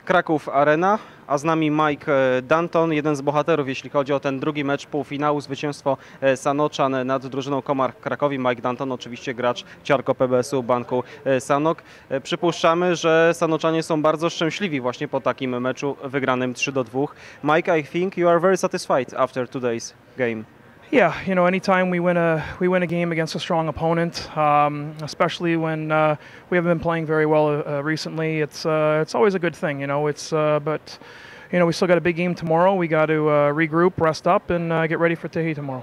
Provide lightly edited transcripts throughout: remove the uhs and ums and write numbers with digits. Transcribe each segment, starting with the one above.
Kraków Arena, a z nami Mike Danton, jeden z bohaterów, jeśli chodzi o ten drugi mecz półfinału, zwycięstwo Sanoczan nad drużyną Komar Krakowi. Mike Danton, oczywiście gracz Ciarko PBS-u Banku Sanok. Przypuszczamy, że Sanoczanie są bardzo szczęśliwi właśnie po takim meczu wygranym 3-2. Mike, I think you are very satisfied after today's game. Yeah, you know, anytime we win a game against a strong opponent, especially when we haven't been playing very well recently, it's always a good thing. You know, but you know, we still got a big game tomorrow. We got to regroup, rest up, and get ready for Tychy tomorrow.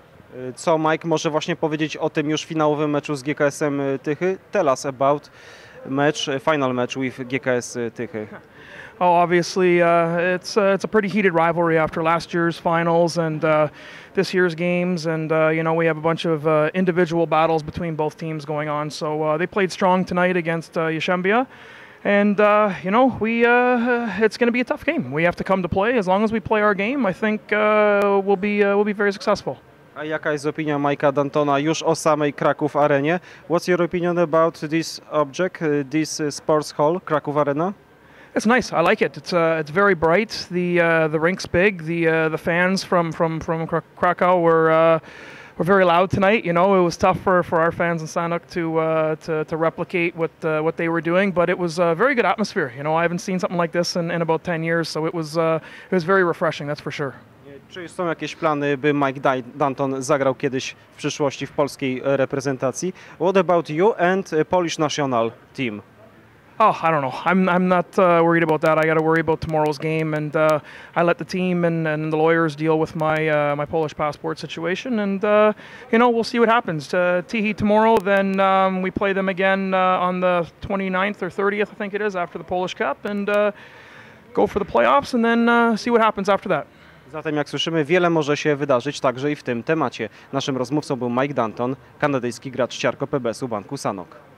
Co Mike może właśnie powiedzieć o tym już finałowym meczu z GKS-em Tychy? Tell us about final match with GKS Tychy. Oh, obviously, it's a pretty heated rivalry after last year's finals and this year's games, and you know, we have a bunch of individual battles between both teams going on. So they played strong tonight against Yashembia, and you know, it's going to be a tough game. We have to come to play. As long as we play our game, I think we'll be very successful. A jaka jest opinia Mike'a Dantona już o samej Kraków Arenie? What's your opinion about this object, this sports hall, Kraków Arena? It's nice. I like it. It's very bright. The rink's big. The fans from Krakow were very loud tonight. You know, it was tough for our fans in Sanok to replicate what they were doing, but it was a very good atmosphere. You know, I haven't seen something like this in about 10 years, so it was very refreshing. That's for sure. Czy są jakieś plany, by Mike Danton zagrał kiedyś w przyszłości w polskiej reprezentacji? What about you and Polish national team? Oh, I don't know. I'm not worried about that. I got to worry about tomorrow's game, and I let the team and the lawyers deal with my Polish passport situation, and you know, we'll see what happens. Tychy tomorrow, then we play them again on the 29th or 30th, I think it is, after the Polish Cup, and go for the playoffs, and then see what happens after that. Zatem, jak słyszymy, wiele może się wydarzyć także i w tym temacie. Naszym rozmówcą był Mike Danton, kanadyjski gracz Ciarko PBS-u Banku Sanok.